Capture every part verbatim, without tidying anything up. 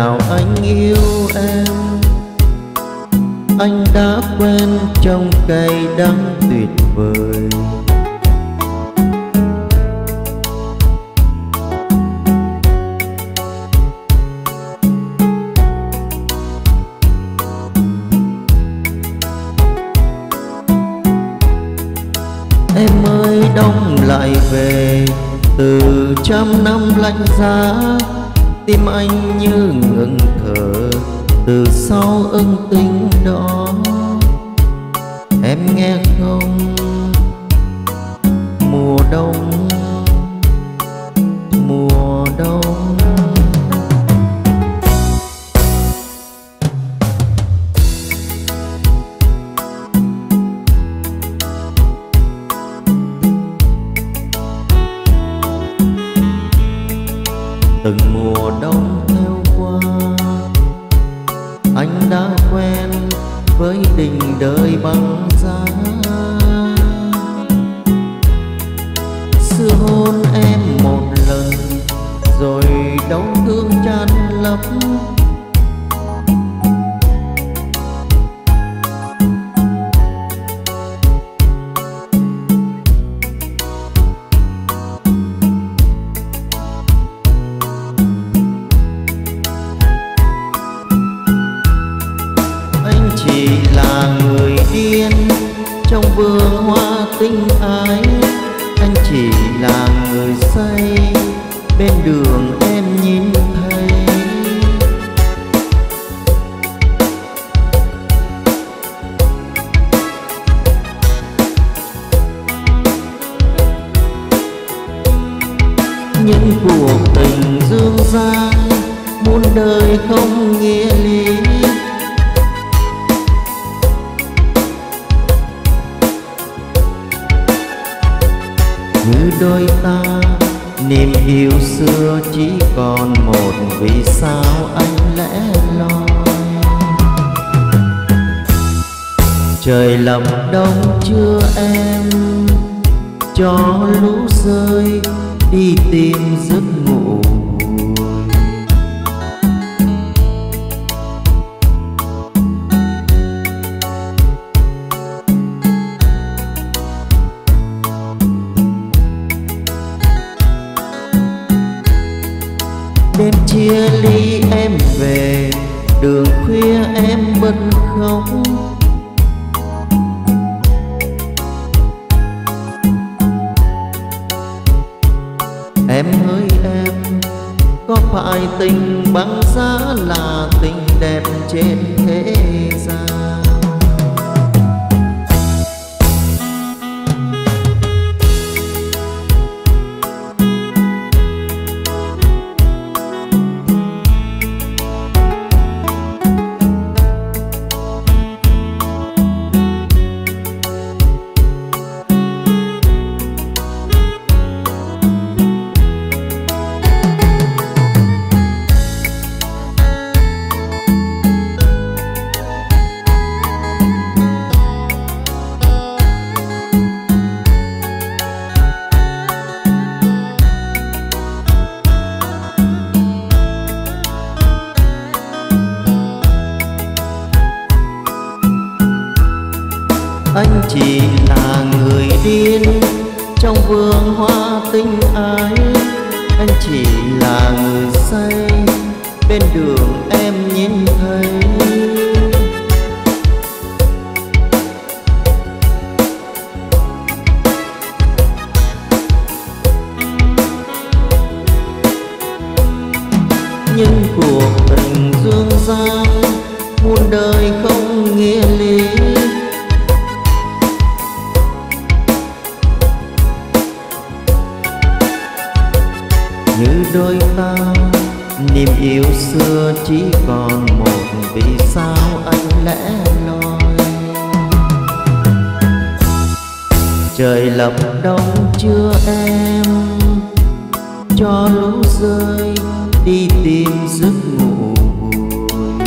nào anh yêu em, anh đã quen trong cay đắng tuyệt vời. Em ơi đông lại về từ trăm năm lạnh giá, tim anh như ngừng thở từ sau ân tình đó. Em nghe không, mùa đông, mùa đông. Từng mùa đông theo qua, anh đã quen với tình đời băng giá. Xưa hôn em một lần rồi đau thương chan lấp. Chỉ là người điên trong vườn hoa tình ái, anh chỉ là người say bên đường em nhìn thấy. Những cuộc tình dương gian muôn đời không nghĩa lý, như đôi ta niềm yêu xưa chỉ còn một, vì sao anh lẽ loi. Trời lầm đông chưa em, cho lũ rơi đi tìm giấc ngủ. Đêm chia ly em về, đường khuya em bật khóc. Em ơi em, có phải tình băng giá là tình đẹp trên thế gian? Anh chỉ là người điên trong vườn hoa tình ái, anh chỉ là người say bên đường em nhìn thấy. Nhưng cuộc tình dương gian muôn đời không nghĩa lý, như đôi ta niềm yêu xưa chỉ còn một, vì sao anh lẽ loi. Trời lập đông chưa em, cho lũ rơi đi tìm giấc ngủ vui.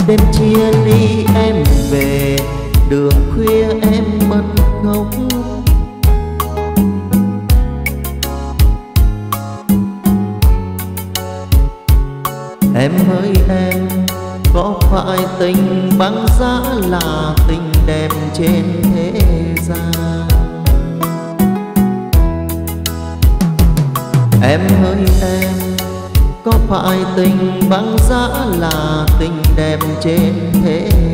đêm chia ly em về, đường khuya em mất khóc. Em ơi em, có phải tình băng giá là tình đẹp trên thế gian? Em ơi em, có phải tình băng giá là tình đẹp trên thế